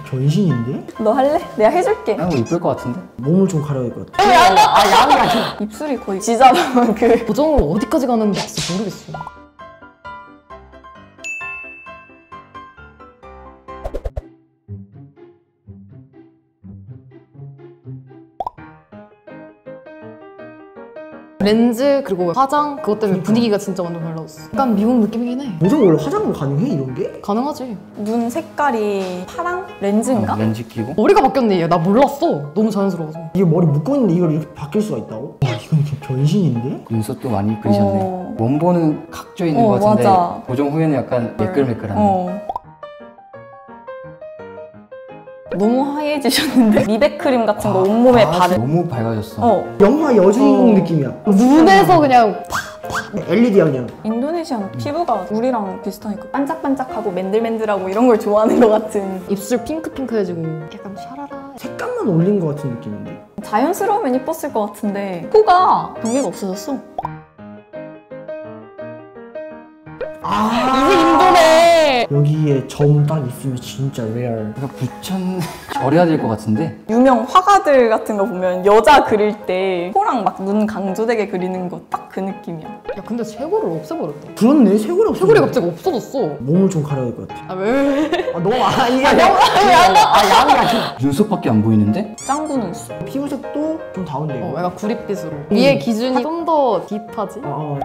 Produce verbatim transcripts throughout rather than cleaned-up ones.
변신인데? 너 할래? 내가 해줄게. 아, 뭐 이쁠 것 같은데? 몸을 좀 가려야 될 것 같아. 아, 양이 아니야. 입술이 거의 지자랑 그 고정을 어디까지 가는지 진짜 모르겠어. 렌즈 그리고 화장 그것 때문에 분위기가 진짜 완전 달라졌어. 약간 미국 느낌이긴 해. 보정 원래 화장도 가능해 이런 게? 가능하지. 눈 색깔이 파랑? 렌즈인가? 어, 렌즈 끼고? 머리가 바뀌었네. 나 몰랐어. 너무 자연스러워서. 이게 머리 묶고 있는데 이걸 이렇게 바뀔 수가 있다고? 와 이건 진짜 변신인데? 눈썹도 많이 그리셨네. 어. 원본은 각져 있는 어, 것 같은데 맞아. 고정 후에는 약간 매끌매끌하네. 어. 너무 하얘지셨는데? 미백 크림 같은 거 온몸에 아, 바르. 너무 밝아졌어. 어. 영화 여주인공 어. 느낌이야. 눈에서 그냥 엘이디야 그냥. 인도네시아는 피부가 우리랑 비슷하니까 반짝반짝하고 맨들맨들하고 이런 걸 좋아하는 것 같은. 입술 핑크핑크해지고 약간 샤라라. 색감만 올린 것 같은 느낌인데? 자연스러우면 이뻤을 것 같은데 코가 경계가 없어졌어. 아 이게 인도네. 여기에 점 딱 있으면 진짜 레알. 그러니까 붙연 절해야 될 것 같은데? 유명 화가들 같은 거 보면 여자 그릴 때 코랑 막 눈 강조되게 그리는 거 딱 그 느낌이야. 야 근데 쇄골을 없애버렸다. 그렇네 쇄골이 없어. 쇄골이 갑자기 없어졌어. 몸을 좀 가려야 될 것 같아. 아 왜? 아 너무 아 이게 아 양이 아니야. 눈썹밖에 안 보이는데? 짱구 눈썹. 피부색도 좀 다운되고. 어 약간 구릿빛으로. 위에 기준이 좀 더 딥하지? 어, 어.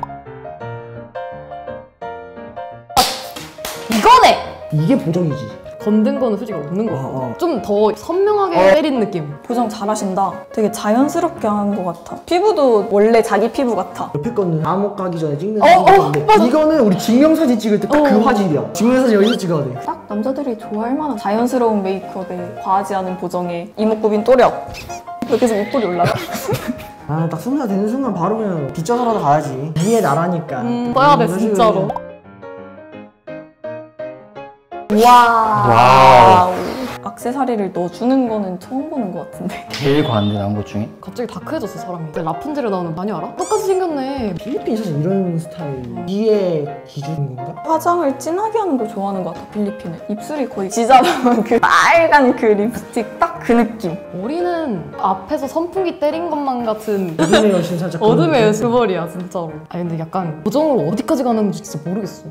이거네! 이게 보정이지. 건든 거는 솔직히 없는 거 같아. 어, 어. 좀 더 선명하게 어. 때린 느낌. 보정 잘하신다. 되게 자연스럽게 한 것 같아. 피부도 원래 자기 피부 같아. 옆에 거는 암호 까기 전에 찍는 어, 사진인데 어, 이거는 우리 증명사진 찍을 때 딱 그 어. 화질이야. 증명사진 여기서 찍어야 돼. 딱 남자들이 좋아할 만한 자연스러운 메이크업에 과하지 않은 보정에 이목구비는 또렷. 왜 계속 입꼬리 올라가? 아 딱 스무 살 되는 순간 바로 그냥 빗져서라도 가야지. 위에 나라니까. 음, 써야 돼 음, 진짜로. 와. 액세서리를 넣어주는 거는 처음 보는 것 같은데. 제일 과한데 나온 것 중에? 갑자기 다크해졌어 사람이. 근데 라푼젤에 나오는 마녀 알아? 똑같이 생겼네. 필리핀 사실 이런 스타일. 이게 기준인 건가? 화장을 진하게 하는 걸 좋아하는 것 같아, 필리핀은. 입술이 거의 지자랑 그 빨간 그 립스틱 딱 그 느낌. 머리는 앞에서 선풍기 때린 것만 같은 어둠의 여신 살짝. 그런 어둠의 느낌? 여수벌이야 진짜로. 아니 근데 약간 보정을 어디까지 가는지 진짜 모르겠어.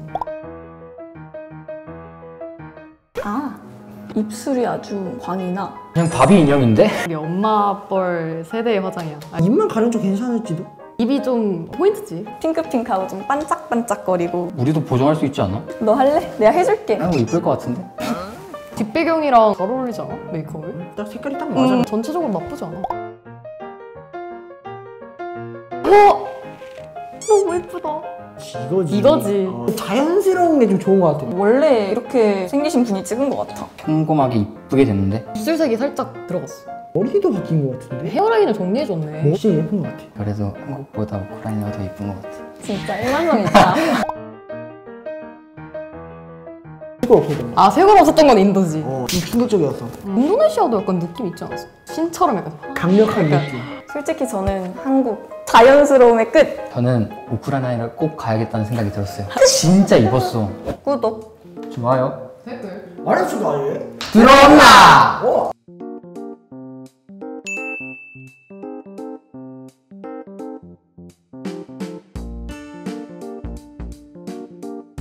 아, 입술이 아주 광이 나. 그냥 바비 인형인데? 우리 엄마 뻘 세대의 화장이야. 아니, 입만 가려면 좀 괜찮을지도? 입이 좀 포인트지. 핑크핑크하고 좀 반짝반짝거리고. 우리도 보정할 수 있지 않아? 너 할래? 내가 해줄게. 아, 뭐 이쁠 것 같은데? 뒷배경이랑 잘 어울리지 않아? 메이크업을? 딱 색깔이 딱 맞아. 음, 전체적으로 나쁘지 않아. 어? 너무 예쁘다. 이거지. 이거지. 어, 자연스러운 게 좀 좋은 것 같아. 원래 이렇게 생기신 분이 찍은 것 같아. 평범하게 이쁘게 됐는데? 입술색이 살짝 들어갔어. 머리도 바뀐 것 같은데? 헤어라인을 정리해줬네. 멋이 예쁜 것 같아. 그래도 한국보다 우크라이나가 더 이쁜 것 같아. 진짜 일관성 있다. 이거 없거든. 아 쇄골 없었던 건 인도지. 어, 좀 충격적이었어. 인도네시아도 약간 느낌 있지 않았어? 신처럼 약간 강력한 느낌. 솔직히 저는 한국 자연스러움의 끝. 저는 우크라이나를 꼭 가야겠다는 생각이 들었어요. 진짜 입었어. 구독. 좋아요. 댓글 말해주도 아예? 들어온나! 어.